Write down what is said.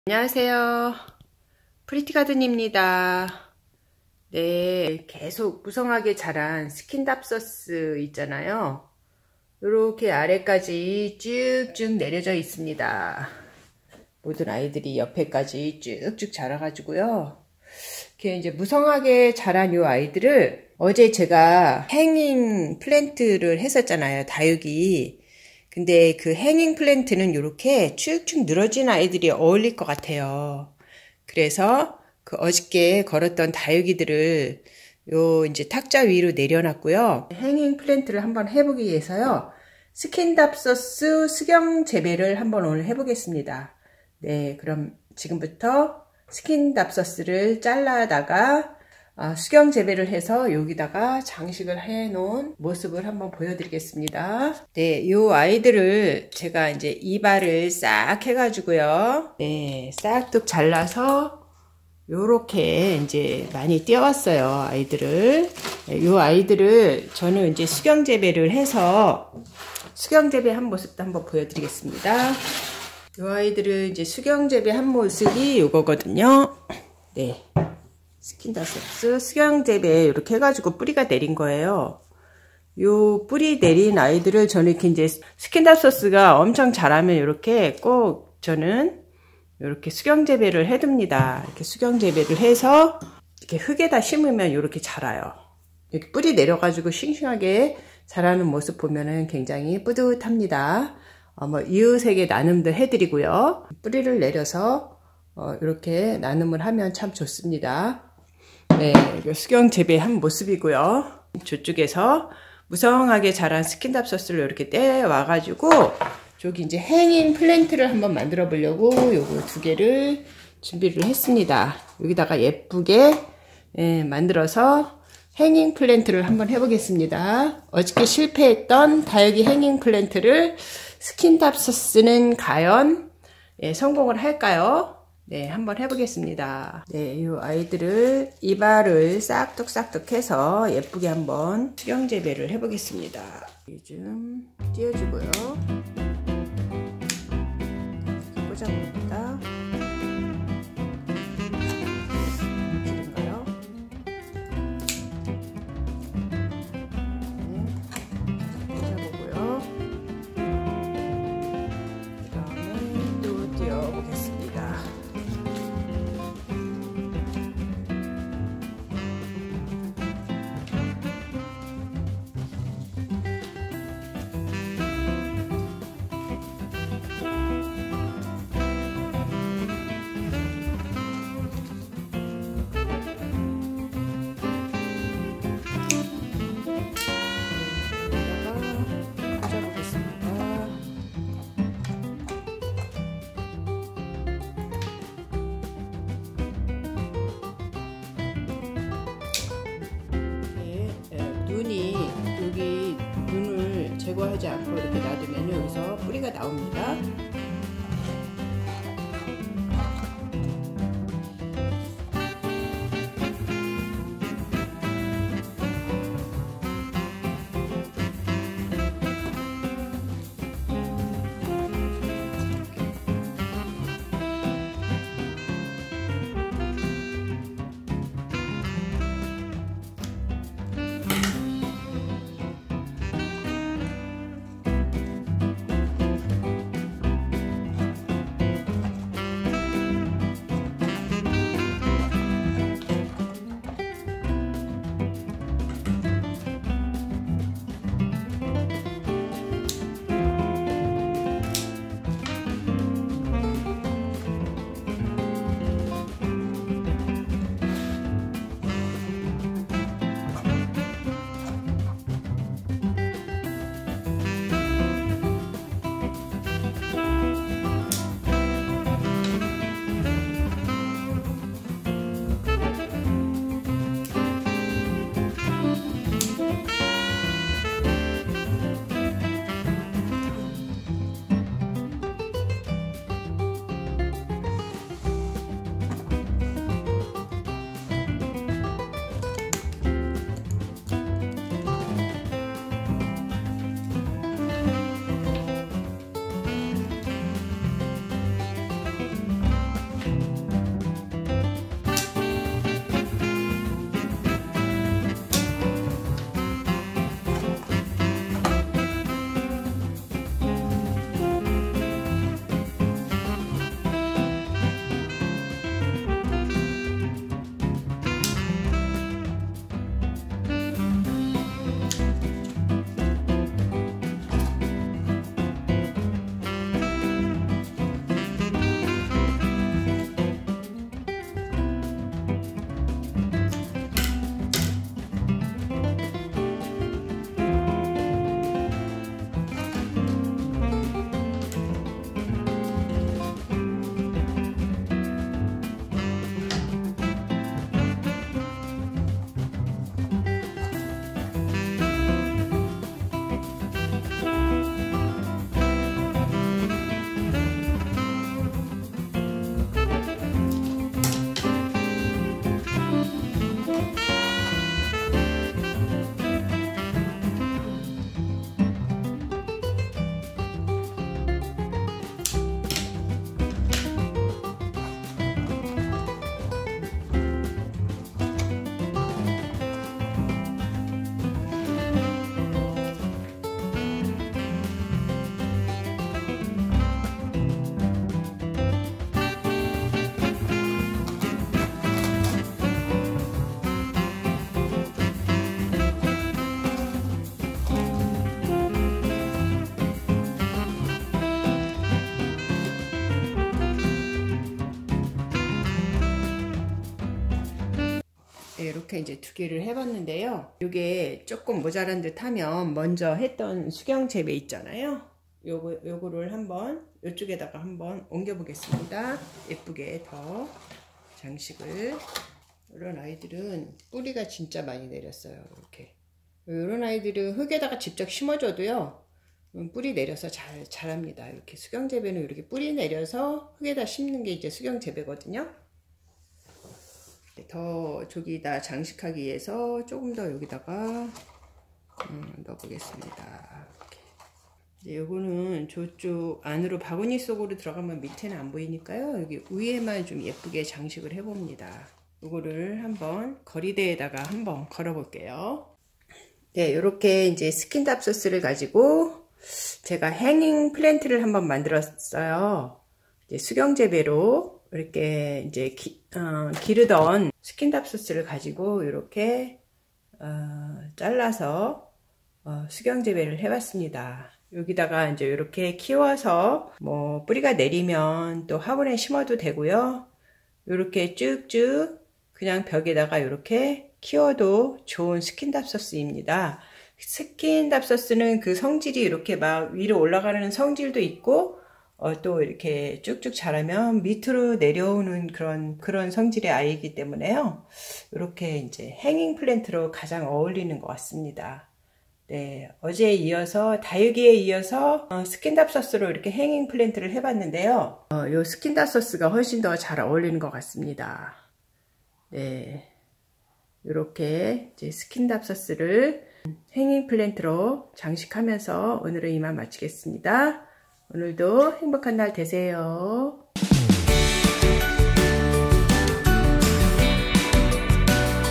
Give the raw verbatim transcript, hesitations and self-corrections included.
안녕하세요. 프리티가든입니다. 네, 계속 무성하게 자란 스킨답서스 있잖아요. 이렇게 아래까지 쭉쭉 내려져 있습니다. 모든 아이들이 옆에까지 쭉쭉 자라가지고요. 이렇게 이제 무성하게 자란 이 아이들을 어제 제가 행잉 플랜트를 했었잖아요. 다육이. 근데 그 행잉 플랜트는 이렇게 쭉쭉 늘어진 아이들이 어울릴 것 같아요. 그래서 그 어저께 걸었던 다육이들을 요 이제 탁자 위로 내려놨고요. 행잉 플랜트를 한번 해보기 위해서요. 스킨답서스 수경 재배를 한번 오늘 해보겠습니다. 네, 그럼 지금부터 스킨답서스를 잘라다가 아, 수경 재배를 해서 여기다가 장식을 해 놓은 모습을 한번 보여드리겠습니다. 네, 요 아이들을 제가 이제 이발을 싹 해가지고요. 네, 싹둑 잘라서 요렇게 이제 많이 띄워왔어요. 아이들을. 네, 요 아이들을 저는 이제 수경 재배를 해서 수경 재배 한 모습도 한번 보여드리겠습니다. 요 아이들을 이제 수경 재배 한 모습이 요거거든요. 네. 스킨답서스 수경 재배 이렇게 해가지고 뿌리가 내린 거예요. 요 뿌리 내린 아이들을 저는 이렇게 이제 스킨답서스가 엄청 자라면 이렇게 꼭 저는 이렇게 수경 재배를 해둡니다. 이렇게 수경 재배를 해서 이렇게 흙에다 심으면 이렇게 자라요. 이렇게 뿌리 내려가지고 싱싱하게 자라는 모습 보면은 굉장히 뿌듯합니다. 어, 뭐 이웃에게 나눔도 해드리고요. 뿌리를 내려서 어, 이렇게 나눔을 하면 참 좋습니다. 네, 수경 재배한 모습이고요. 저쪽에서 무성하게 자란 스킨답서스를 이렇게 떼와 가지고 저기 이제 행잉 플랜트를 한번 만들어 보려고 요거 두 개를 준비를 했습니다. 여기다가 예쁘게 예, 만들어서 행잉 플랜트를 한번 해보겠습니다. 어저께 실패했던 다육이 행잉 플랜트를 스킨답서스는 과연 예, 성공을 할까요? 네, 한번 해보겠습니다. 네, 이 아이들을 이발을 싹둑싹둑 해서 예쁘게 한번 수경 재배를 해보겠습니다. 좀 띄워주고요. 꽂아봅니다. 길인가요? 네, 꽂아보고요. 그 다음에 또 띄워보겠습니다. 눈이 여기 눈을 제거하지 않고 이렇게 놔두면 여기서 뿌리가 나옵니다. 네, 이렇게 이제 두 개를 해봤는데요. 이게 조금 모자란 듯 하면 먼저 했던 수경 재배 있잖아요. 요거, 요거를 한번 이쪽에다가 한번 옮겨 보겠습니다. 예쁘게 더 장식을. 이런 아이들은 뿌리가 진짜 많이 내렸어요. 이렇게. 이런 아이들은 흙에다가 직접 심어줘도요, 뿌리 내려서 잘 자랍니다. 이렇게 수경 재배는 이렇게 뿌리 내려서 흙에다 심는 게 이제 수경 재배거든요. 더 저기다 장식하기 위해서 조금 더 여기다가 음, 넣어보겠습니다. 이렇게. 이제 요거는 저쪽 안으로 바구니 속으로 들어가면 밑에는 안 보이니까요. 여기 위에만 좀 예쁘게 장식을 해봅니다. 요거를 한번 거리대에다가 한번 걸어 볼게요. 네, 이렇게 이제 스킨답소스를 가지고 제가 행잉 플랜트를 한번 만들었어요. 이제 수경 재배로 이렇게 이제 기, 어, 기르던 스킨답소스를 가지고 이렇게 어, 잘라서 어, 수경 재배를 해봤습니다. 여기다가 이제 이렇게 키워서 뭐 뿌리가 내리면 또 화분에 심어도 되고요. 이렇게 쭉쭉 그냥 벽에다가 이렇게 키워도 좋은 스킨답소스입니다. 스킨답소스는 그 성질이 이렇게 막 위로 올라가는 성질도 있고 어, 또 이렇게 쭉쭉 자라면 밑으로 내려오는 그런 그런 성질의 아이이기 때문에요. 이렇게 이제 행잉 플랜트로 가장 어울리는 것 같습니다. 네, 어제에 이어서 다육이에 이어서 어, 스킨답소스로 이렇게 행잉 플랜트를 해봤는데요. 어, 이 스킨답소스가 훨씬 더 잘 어울리는 것 같습니다. 네, 이렇게 이제 스킨답소스를 행잉 플랜트로 장식하면서 오늘은 이만 마치겠습니다. 오늘도 행복한 날 되세요.